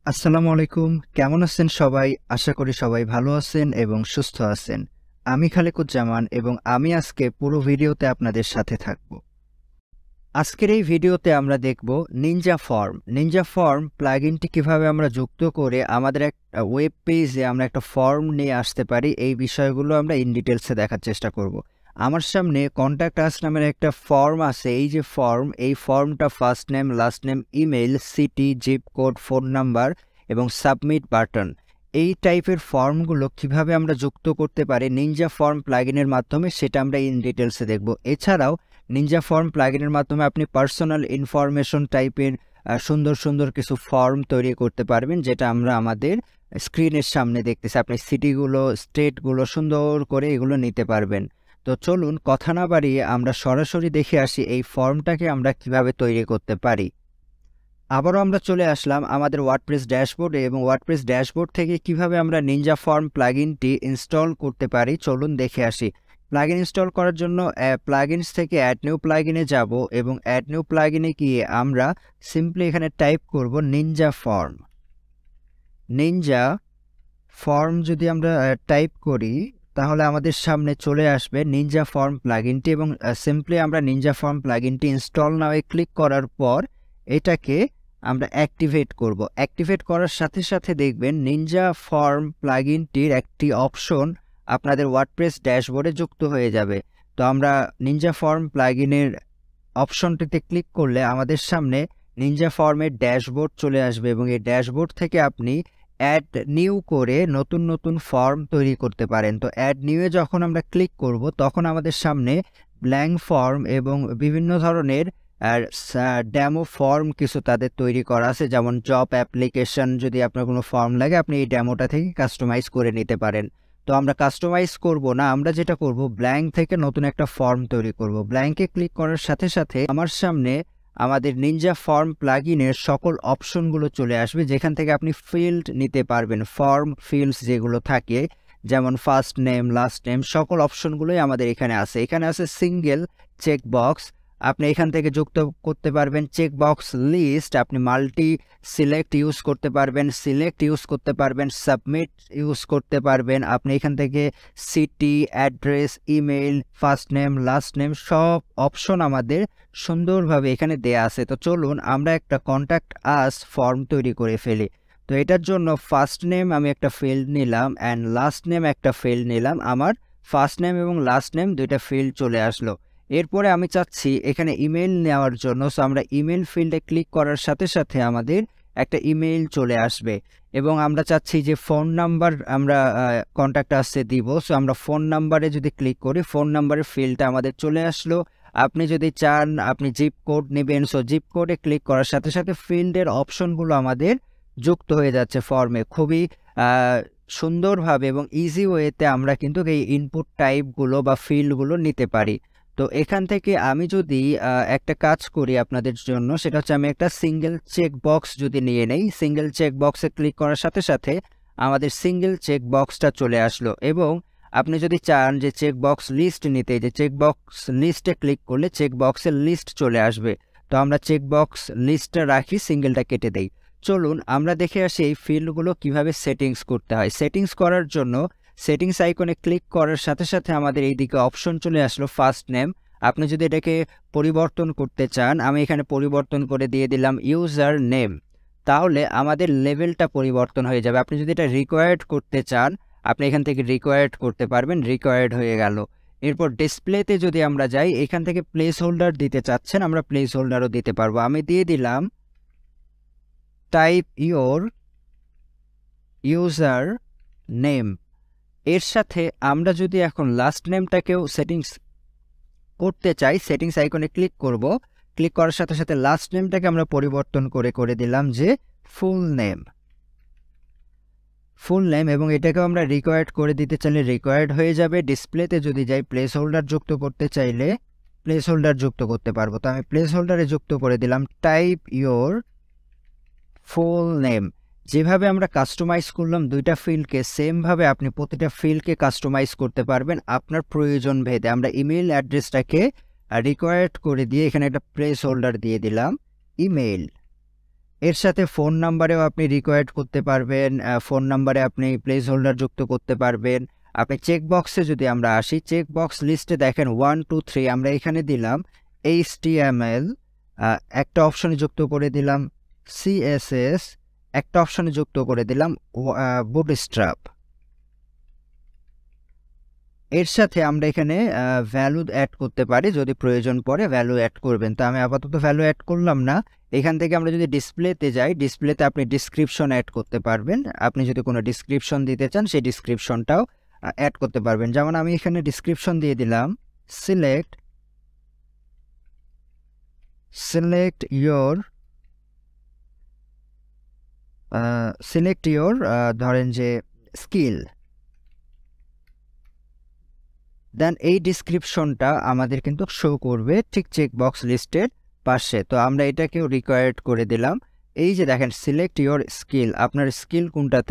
আসসালামু আলাইকুম। কেমন আছেন সবাই? আশা করি সবাই ভালো আছেন এবং সুস্থ আছেন। আমি খালেকুজ্জামান এবং আমি আজকে পুরো ভিডিওতে আপনাদের সাথে থাকব। আজকের এই ভিডিওতে আমরা দেখব নিনজা ফর্ম। নিনজা ফর্ম প্লাগইনটি কিভাবে আমরা যুক্ত করে আমাদের একটা ওয়েব পেজে আমরা একটা ফর্ম নিয়ে আসতে পারি, এই বিষয়গুলো আমরা ইন ডিটেইলসে দেখার চেষ্টা করব। আমার সামনে কন্ট্যাক্ট আস নামের একটা ফর্ম আছে। এই যে ফর্ম, এই ফর্মটা first name, last name, email, city, zip code, phone number এবং সাবমিট বাটন, এই টাইপের ফর্মগুলো কিভাবে আমরা যুক্ত করতে পারি নিনজা ফর্ম প্লাগইনের মাধ্যমে, সেটা আমরা ইন ডিটেইলসে দেখব। এছাড়াও নিনজা ফর্ম প্লাগইনের মাধ্যমে আপনি পার্সোনাল ইনফরমেশন টাইপের সুন্দর সুন্দর কিছু ফর্ম তৈরি করতে পারবেন, যেটা আমরা আমাদের স্ক্রিনের সামনে দেখতেছি। আপনি সিটিগুলো, স্টেটগুলো সুন্দর করে এগুলো নিতে পারবেন। তো চলুন কথা না বাড়িয়ে আমরা সরাসরি দেখে আসি এই ফর্মটাকে আমরা কিভাবে তৈরি করতে পারি। আবারও আমরা চলে আসলাম আমাদের ওয়ার্ডপ্রেস ড্যাশবোর্ডে এবং ওয়ার্ডপ্রেস ড্যাশবোর্ড থেকে কিভাবে আমরা নিনজা ফর্ম প্লাগইনটি ইনস্টল করতে পারি চলুন দেখে আসি। প্লাগইন ইনস্টল করার জন্য প্লাগইনস থেকে অ্যাড নিউ প্লাগইনে যাব এবং অ্যাড নিউ প্লাগইনে গিয়ে আমরা সিম্পলি এখানে টাইপ করব নিনজা ফর্ম। নিনজা ফর্ম যদি আমরা টাইপ করি তাহলে আমাদের সামনে চলে আসবে নিনজা ফর্ম প্লাগইনটি এবং সিম্পলি আমরা নিনজা ফর্ম প্লাগইনটি ইনস্টল নাওয়ে ক্লিক করার পর এটাকে আমরা অ্যাক্টিভেট করব। অ্যাক্টিভেট করার সাথে সাথে দেখবেন নিনজা ফর্ম প্লাগইনটির একটি অপশন আপনাদের ওয়ার্ডপ্রেস ড্যাশবোর্ডে যুক্ত হয়ে যাবে। তো আমরা নিনজা ফর্ম প্লাগইনের অপশনটিতে ক্লিক করলে আমাদের সামনে নিনজা ফর্মের ড্যাশবোর্ড চলে আসবে এবং এই ড্যাশবোর্ড থেকে আপনি অ্যাড নিউ করে নতুন নতুন ফর্ম তৈরি করতে পারেন। তো অ্যাড নিউয়ে যখন আমরা ক্লিক করব তখন আমাদের সামনে ব্ল্যাঙ্ক ফর্ম এবং বিভিন্ন ধরনের ডেমো ফর্ম কিছু তাদের তৈরি করা আছে, যেমন জব অ্যাপ্লিকেশন। যদি আপনার কোনো ফর্ম লাগে আপনি এই ডেমোটা থেকে কাস্টমাইজ করে নিতে পারেন। তো আমরা কাস্টমাইজ করব না, আমরা যেটা করব ব্ল্যাঙ্ক থেকে নতুন একটা ফর্ম তৈরি করব। ব্ল্যাঙ্কে ক্লিক করার সাথে সাথে আমার সামনে আমাদের নিনজা ফর্ম প্লাগইনের সকল অপশনগুলো চলে আসবে, যেখান থেকে আপনি ফিল্ড নিতে পারবেন। ফর্ম ফিল্ডস যেগুলো থাকে যেমন ফার্স্ট নেম, লাস্ট নেম, সকল অপশনগুলোই আমাদের এখানে আছে। এখানে আছে সিঙ্গেল চেকবক্স, আপনি এখান থেকে যুক্ত করতে পারবেন। চেকবক্স লিস্ট, আপনি মাল্টি সিলেক্ট ইউজ করতে পারবেন, সিলেক্ট ইউজ করতে পারবেন, সাবমিট ইউজ করতে পারবেন। আপনি এখান থেকে city, address, email, first name, last name সব অপশন আমাদের সুন্দরভাবে এখানে দেয়া আছে। তো চলুন আমরা একটা কন্ট্যাক্ট আস ফর্ম তৈরি করে ফেলি। তো এটার জন্য ফার্স্ট নেম আমি একটা ফিল্ড নিলাম অ্যান্ড লাস্ট নেম একটা ফিল্ড নিলাম। আমার ফার্স্ট নেম এবং লাস্ট নেম দুইটা ফিল্ড চলে আসলো। এরপরে আমি চাচ্ছি এখানে ইমেল নেওয়ার জন্য, সো আমরা ইমেল ফিল্ডে ক্লিক করার সাথে সাথে আমাদের একটা ইমেইল চলে আসবে এবং আমরা চাচ্ছি যে ফোন নাম্বার আমরা কন্ট্যাক্ট আসছে দিব। সো আমরা ফোন নাম্বারে যদি ক্লিক করি ফোন নাম্বারের ফিল্ডটা আমাদের চলে আসলো। আপনি যদি চান আপনি জিপ কোড নেবেন, সো জিপ কোডে ক্লিক করার সাথে সাথে ফিল্ডের অপশনগুলো আমাদের যুক্ত হয়ে যাচ্ছে ফর্মে। খুবই সুন্দরভাবে এবং ইজি ওয়েতে আমরা কিন্তু এই ইনপুট টাইপগুলো বা ফিল্ডগুলো নিতে পারি। তো এখান থেকে আমি যদি একটা কাজ করি আপনাদের জন্য, সেটা হচ্ছে আমি একটা সিঙ্গেল চেক বক্স যদি নিয়ে নেই। সিঙ্গেল চেক বক্সে ক্লিক করার সাথে সাথে আমাদের সিঙ্গেল চেক বক্সটা চলে আসলো এবং আপনি যদি চান যে চেক বক্স লিস্ট নিতে, যে চেক বক্স লিস্টে ক্লিক করলে চেক বক্সের লিস্ট চলে আসবে। তো আমরা চেক বক্স লিস্টটা রাখি, সিঙ্গেলটা কেটে দেই। চলুন আমরা দেখে আসি এই ফিল্ডগুলো কিভাবে সেটিংস করতে হয়। সেটিংস করার জন্য সেটিংস আইকনে ক্লিক করার সাথে সাথে আমাদের এইদিকে অপশন চলে আসলো ফার্স্ট নেম। আপনি যদি এটাকে পরিবর্তন করতে চান, আমি এখানে পরিবর্তন করে দিয়ে দিলাম ইউজার নেম, তাহলে আমাদের লেভেলটা পরিবর্তন হয়ে যাবে। আপনি যদি এটা রিকোয়ার্ড করতে চান আপনি এখান থেকে রিকোয়ার্ড করতে পারবেন, রিকোয়ার্ড হয়ে গেল। এরপর ডিসপ্লেতে যদি আমরা যাই, এখান থেকে প্লেস হোল্ডার দিতে চাচ্ছেন আমরা প্লেস হোল্ডারও দিতে পারবো। আমি দিয়ে দিলাম টাইপ ইওর ইউজার নেম। এর সাথে আমরা যদি এখন লাস্ট নেমটাকেও সেটিংস করতে চাই, সেটিংস আইকনে ক্লিক করব। ক্লিক করার সাথে সাথে লাস্ট নেমটাকে আমরা পরিবর্তন করে দিলাম যে ফুল নেম, ফুল নেম, এবং এটাকেও আমরা রিকোয়ার্ড করে দিতে চাইলে রিকোয়ার্ড হয়ে যাবে। ডিসপ্লেতে যদি যাই প্লেস হোল্ডার যুক্ত করতে চাইলে প্লেস হোল্ডার যুক্ত করতে পারবো। তো আমি প্লেস হোল্ডারে যুক্ত করে দিলাম টাইপ ইওর ফুল নেম। যেভাবে আমরা কাস্টমাইজ করলাম দুইটা ফিল্ডকে, সেমভাবে আপনি প্রতিটা ফিল্ডকে কাস্টমাইজ করতে পারবেন আপনার প্রয়োজন ভেদে। আমরা ইমেল অ্যাড্রেসটাকে রিকোয়ার্ড করে দিয়ে এখানে একটা প্লেস হোল্ডার দিয়ে দিলাম ইমেল। এর সাথে ফোন নাম্বারেও আপনি রিকোয়ার্ড করতে পারবেন, ফোন নাম্বারে আপনি প্লেস হোল্ডার যুক্ত করতে পারবেন। আপনি চেকবক্সে যদি আমরা আসি, চেকবক্স লিস্টে দেখেন 1 2 3 আমরা এখানে দিলাম HTML, একটা অপশনে যুক্ত করে দিলাম CSS, একটা অপশনে যুক্ত করে দিলাম Bootstrap। এর সাথে আমরা এখানে ভ্যালু অ্যাড করতে পারি, যদি প্রয়োজন পড়ে ভ্যালু অ্যাড করবেন। তো আমি আপাতত ভ্যালু অ্যাড করলাম না। এখান থেকে আমরা যদি ডিসপ্লেতে যাই, ডিসপ্লেতে আপনি ডিসক্রিপশন অ্যাড করতে পারবেন। আপনি যদি কোনো ডিসক্রিপশন দিতে চান সেই ডিসক্রিপশনটাও অ্যাড করতে পারবেন। যেমন আমি এখানে ডিসক্রিপশন দিয়ে দিলাম সিলেক্ট ইয়োর ধরেন যে স্কিল। দেন এই ডিসক্রিপশনটা আমাদের কিন্তু শো করবে ঠিক চেকবক্স লিস্টের পাশে। তো আমরা এটাকেও রিকোয়ার্ড করে দিলাম। এই যে দেখেন সিলেক্ট ইয়োর স্কিল, আপনার স্কিল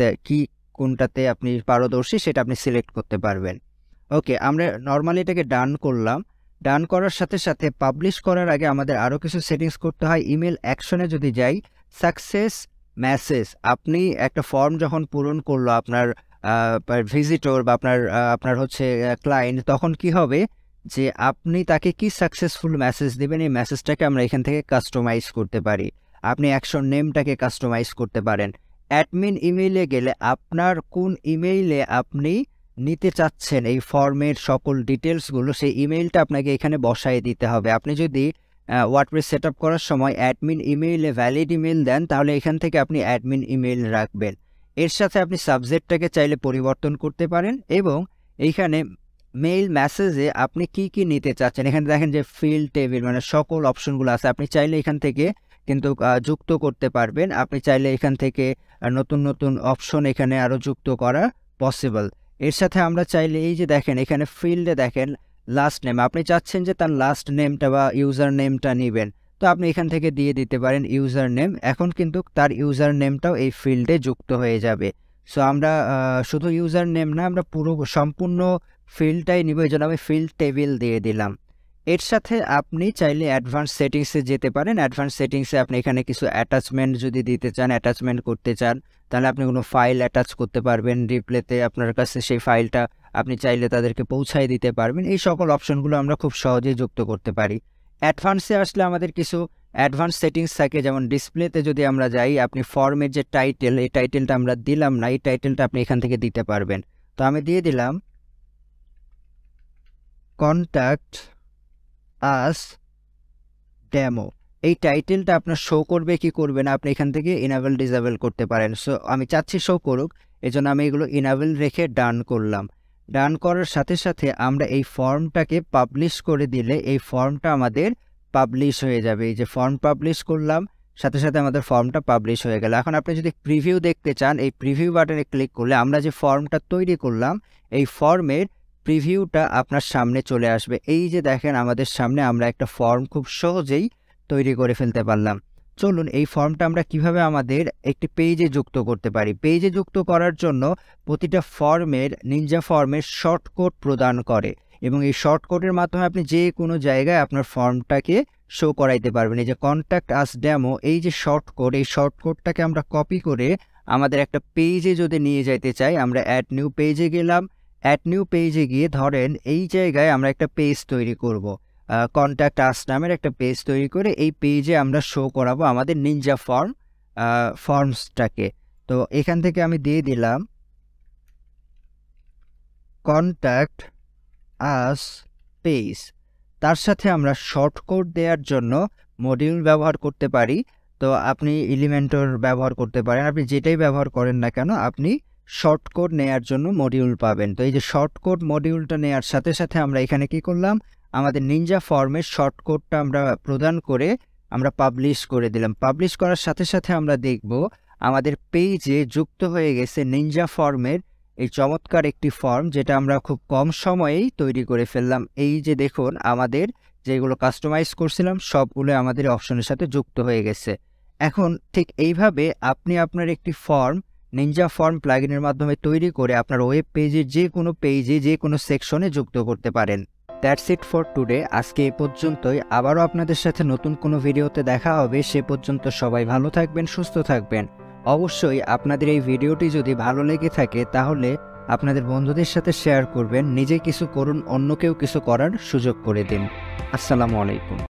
কোনটাতে আপনি পারদর্শী সেটা আপনি সিলেক্ট করতে পারবেন। ওকে, আমরা নর্মালি এটাকে ডান করলাম। ডান করার সাথে সাথে পাবলিশ করার আগে আমাদের আরও কিছু সেটিংস করতে হয়। ইমেল অ্যাকশনে যদি যাই, সাকসেস মেসেজ, আপনি একটা ফর্ম যখন পূরণ করলো আপনার ভিজিটর বা আপনার হচ্ছে ক্লায়েন্ট, তখন কি হবে যে আপনি তাকে কি সাকসেসফুল মেসেজ দেবেন, এই মেসেজটাকে আমরা এখান থেকে কাস্টমাইজ করতে পারি। আপনি অ্যাকশন নেমটাকে কাস্টমাইজ করতে পারেন। অ্যাডমিন ইমেইলে গেলে আপনার কোন ইমেইলে আপনি নিতে চাচ্ছেন এই ফর্মের সকল ডিটেলসগুলো, সেই ইমেইলটা আপনাকে এখানে বসায় দিতে হবে। আপনি যদি ওয়ার্ডপ্রেস সেট আপ করার সময় অ্যাডমিন ইমেইলে ভ্যালিড ইমেইল দেন, তাহলে এখান থেকে আপনি অ্যাডমিন ইমেইল রাখবেন। এর সাথে আপনি সাবজেক্টটাকে চাইলে পরিবর্তন করতে পারেন এবং এইখানে মেইল মেসেজে আপনি কি নিতে চাচ্ছেন, এখানে দেখেন যে ফিল্ড টেবিল মানে সকল অপশনগুলো আছে, আপনি চাইলে এখান থেকে কিন্তু যুক্ত করতে পারবেন। আপনি চাইলে এখান থেকে নতুন অপশন এখানে আরও যুক্ত করা পসিবল। এর সাথে আমরা চাইলে এই যে দেখেন এখানে ফিল্ডে দেখেন লাস্ট নেম, আপনি চাচ্ছেন যে তার লাস্ট নেমটা বা ইউজার নেমটা নেবেন, তো আপনি এখান থেকে দিয়ে দিতে পারেন ইউজার নেম। এখন কিন্তু তার ইউজার নেমটাও এই ফিল্ডে যুক্ত হয়ে যাবে। সো আমরা শুধু ইউজার নেম না, আমরা সম্পূর্ণ ফিল্ডটাই নিব, এই জন্য আমি ফিল্ড টেবিল দিয়ে দিলাম। এর সাথে আপনি চাইলে অ্যাডভান্স সেটিংসে যেতে পারেন। অ্যাডভান্স সেটিংসে আপনি এখানে কিছু অ্যাটাচমেন্ট যদি দিতে চান, অ্যাটাচমেন্ট করতে চান, তাহলে আপনি কোনো ফাইল অ্যাটাচ করতে পারবেন রিপ্লেতে, আপনার কাছে সেই ফাইলটা আপনি চাইলে তাদেরকে পৌঁছায় দিতে পারবেন। এই সকল অপশনগুলো আমরা খুব সহজেই যুক্ত করতে পারি। অ্যাডভান্সে আসলে আমাদের কিছু অ্যাডভান্স সেটিংস থাকে, যেমন ডিসপ্লেতে যদি আমরা যাই, আপনি ফর্মের যে টাইটেল, এই টাইটেলটা আমরা দিলাম না, এই টাইটেলটা আপনি এখান থেকে দিতে পারবেন। তো আমি দিয়ে দিলাম কন্ট্যাক্ট আস ডেমো। এই টাইটেলটা আপনার শো করবে কি করবে না আপনি এখান থেকে ইনেবল ডিসেবল করতে পারেন। সো আমি চাচ্ছি শো করুক, এজন্য আমি এগুলো ইনেবল রেখে ডান করলাম। ডান করার সাথে সাথে আমরা এই ফর্মটাকে পাবলিশ করে দিলে এই ফর্মটা আমাদের পাবলিশ হয়ে যাবে। এই যে ফর্ম পাবলিশ করলাম, সাথে সাথে আমাদের ফর্মটা পাবলিশ হয়ে গেল। এখন আপনি যদি প্রিভিউ দেখতে চান, এই প্রিভিউ বাটনে ক্লিক করলে আমরা যে ফর্মটা তৈরি করলাম এই ফর্মের প্রিভিউটা আপনার সামনে চলে আসবে। এই যে দেখেন আমাদের সামনে আমরা একটা ফর্ম খুব সহজেই তৈরি করে ফেলতে পারলাম। চলুন এই ফর্মটা আমরা কিভাবে আমাদের একটি পেজে যুক্ত করতে পারি। পেজে যুক্ত করার জন্য প্রতিটা নিনজা ফর্মের শর্টকাট প্রদান করে এবং এই শর্টকাটের মাধ্যমে আপনি যে কোনো জায়গায় আপনার ফর্মটাকে শো করাইতে পারবেন। এই যে কন্ট্যাক্ট আস ডেমো, এই যে শর্টকাট, এই শর্টকাটটাকে আমরা কপি করে আমাদের একটা পেজে যদি নিয়ে যাইতে চাই, আমরা অ্যাড নিউ পেজে গেলাম। অ্যাড নিউ পেজে গিয়ে ধরেন এই জায়গায় আমরা একটা পেজ তৈরি করব, কন্ট্যাক্ট আস নামের একটা পেজ তৈরি করে এই পেজে আমরা শো করাবো আমাদের নিনজা ফর্মসটাকে। তো এখান থেকে আমি দিয়ে দিলাম কন্ট্যাক্ট আস পেজ। তার সাথে আমরা শর্টকাট দেওয়ার জন্য মডিউল ব্যবহার করতে পারি। তো আপনি এলিমেন্টর ব্যবহার করতে পারেন, আপনি যেটাই ব্যবহার করেন না কেন আপনি শর্টকাট নেয়ার জন্য মডিউল পাবেন। তো এই যে শর্টকাট মডিউলটা নেয়ার সাথে সাথে আমরা এখানে কি করলাম, আমাদের নিনজা ফর্মের শর্টকাটটা আমরা প্রদান করে আমরা পাবলিশ করে দিলাম। পাবলিশ করার সাথে সাথে আমরা দেখব আমাদের পেজে যুক্ত হয়ে গেছে নিনজা ফর্মের এই চমৎকার একটি ফর্ম, যেটা আমরা খুব কম সময়েই তৈরি করে ফেললাম। এই যে দেখুন আমাদের যেগুলো কাস্টমাইজ করছিলাম সবগুলো আমাদের অপশনের সাথে যুক্ত হয়ে গেছে। এখন ঠিক এইভাবে আপনি আপনার একটি ফর্ম নিনজা ফর্ম প্লাগইনের মাধ্যমে তৈরি করে আপনার ওয়েব পেজের যে কোনো সেকশনে যুক্ত করতে পারেন। That's it for today. আজকে এই পর্যন্তই। আবারও আপনাদের সাথে নতুন কোনো ভিডিওতে দেখা হবে। সে পর্যন্ত সবাই ভালো থাকবেন, সুস্থ থাকবেন। অবশ্যই আপনাদের এই ভিডিওটি যদি ভালো লেগে থাকে তাহলে আপনাদের বন্ধুদের সাথে শেয়ার করবেন। নিজে কিছু করুন, অন্যকেও কিছু করার সুযোগ করে দিন। আসসালামু আলাইকুম।